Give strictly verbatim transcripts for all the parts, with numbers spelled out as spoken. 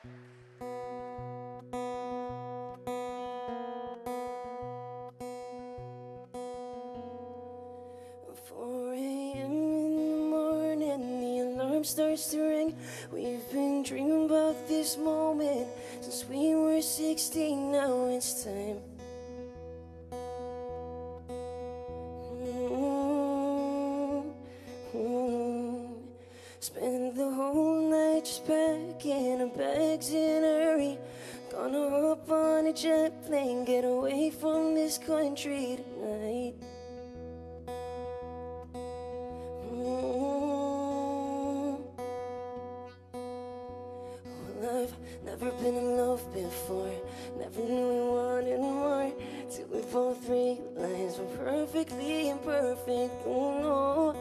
four a m in the morning, the alarm starts to ring. We've been dreaming about this moment since we were sixteen. Now it's time. Mm-hmm. Spend the whole night just packing our bags in a hurry. Gonna hop on a jet plane, get away from this country tonight. I've never been in love before, never knew we wanted more, till we both realized we're perfectly imperfect. Oh no.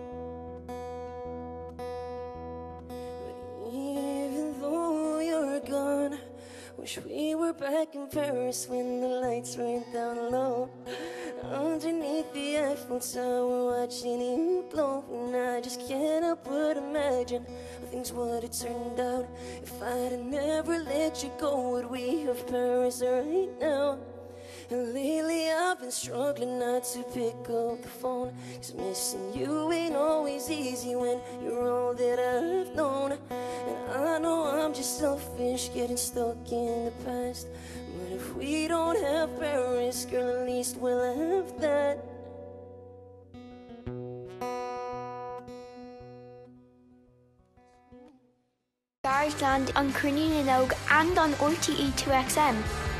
But even though you're gone, wish we were back in Paris when the lights went down low. Underneath the Eiffel Tower, watching you glow, and I just can't help but imagine how things would have turned out if I'd have never let you go. Would we have Paris right now? And lately I've been struggling not to pick up the phone, 'cause missing you ain't always easy when you're all that I've known. And I know I'm just selfish, getting stuck in the past, but if we don't have Paris, girl, at least we'll have that. Garsland on Cruinniú na nÓg and on R T E two X M.